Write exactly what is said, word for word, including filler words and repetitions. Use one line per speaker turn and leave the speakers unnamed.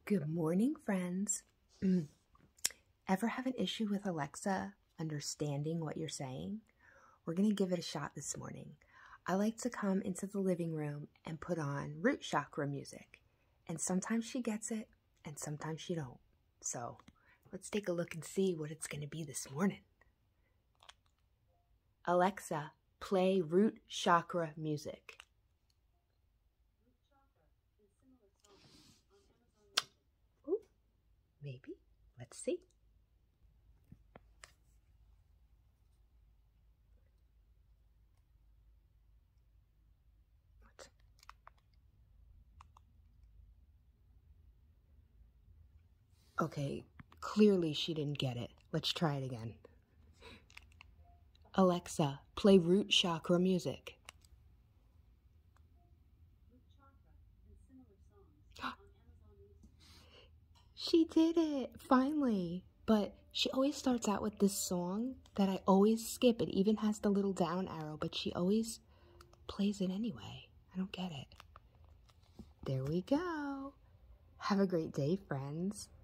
Good morning, friends. Mm. Ever have an issue with Alexa understanding what you're saying? We're going to give it a shot this morning. I like to come into the living room and put on root chakra music. And sometimes she gets it, and sometimes she don't. So let's take a look and see what it's going to be this morning. Alexa, play root chakra music. Ooh, maybe. Let's see. Okay, clearly she didn't get it. Let's try it again. Alexa, play root chakra music. She did it, finally. But she always starts out with this song that I always skip. It even has the little down arrow, but she always plays it anyway. I don't get it. There we go. Have a great day, friends.